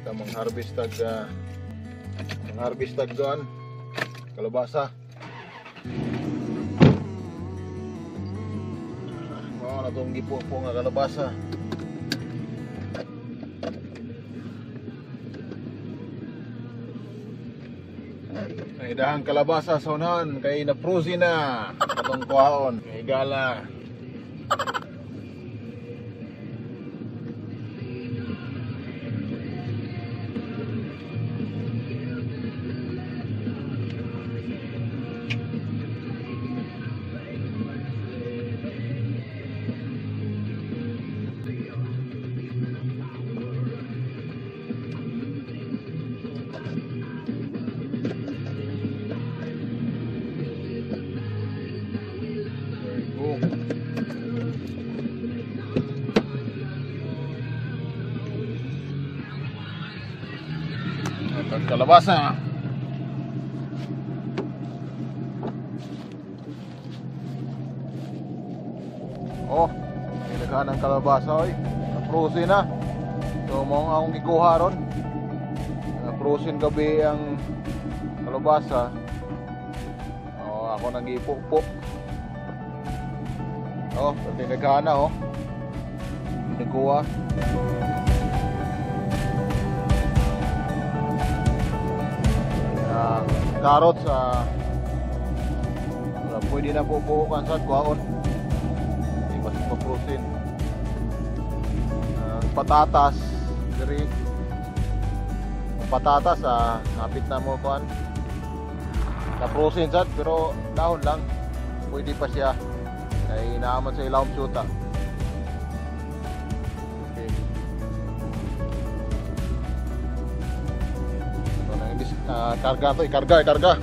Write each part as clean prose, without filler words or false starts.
Kita mangharvest tag doon kalabasa. Mao na tong gipo nga kalabasa. Ay dahang kalabasa sa unahan kay na-frozen na katong kuhaon kay gala. Kalabasa. Oh, pinaghan ang kalabasa oy. Na-frozen na. So mo ang akong gikuha ron. Na-frozen gabi ang kalabasa. Oh, ako nang ipupok. Oh, pinaghan na oh. Nagkuha. Carrots pwede na pupukan sa kuhaon, hindi mas ma-frozen. Patatas diri, patatas napit na mo kuhan na frozen sad pero dahon lang pwede pa siya kay naaman sa ilawom syuta. Okay. Karga to, ikarga.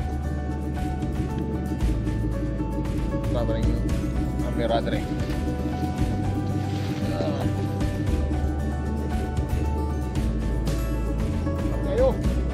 Ito ba rin camera rin. Ayo.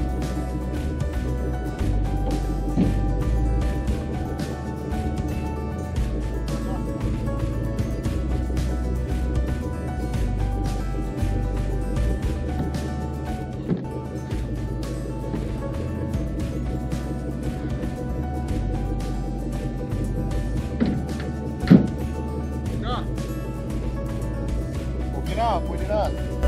Pwede na.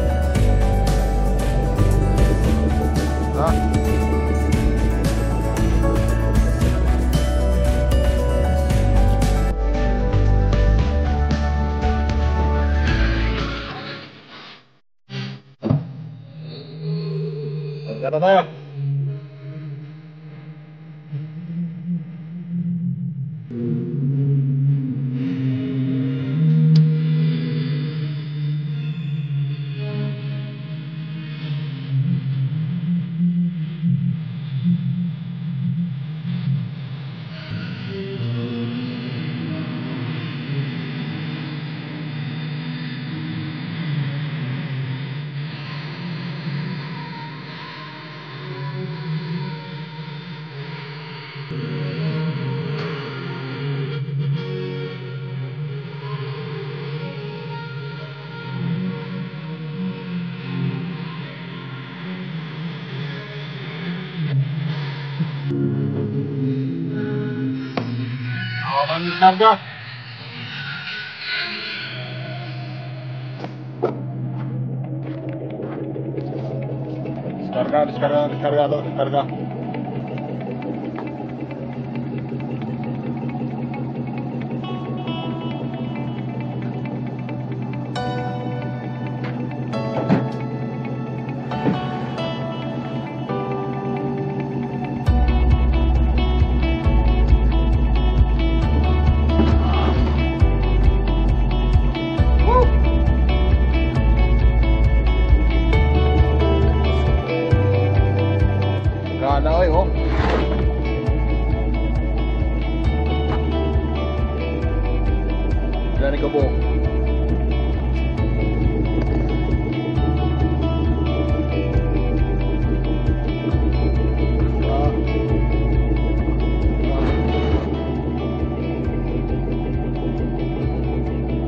Tara tayo. Karga. Descarga. Gana oy oh. Gani ka po.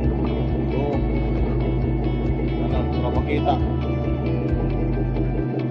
Kita.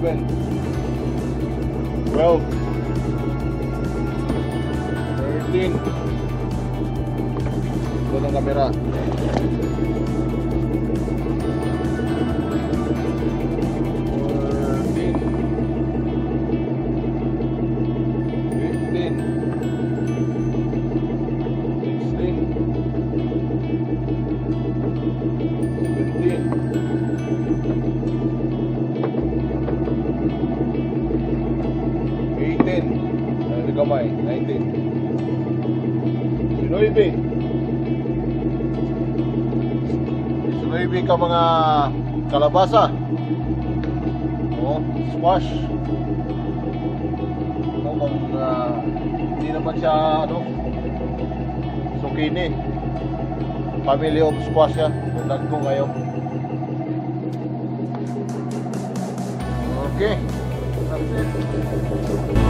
11, 12, 13. Ito ng kamera. 18, ano kamay, 19, 19 ka mga kalabasa, oh, squash, oh, kung hindi naman siya zucchini, family of squash siya, tundag ko ngayon. Okay, that's it.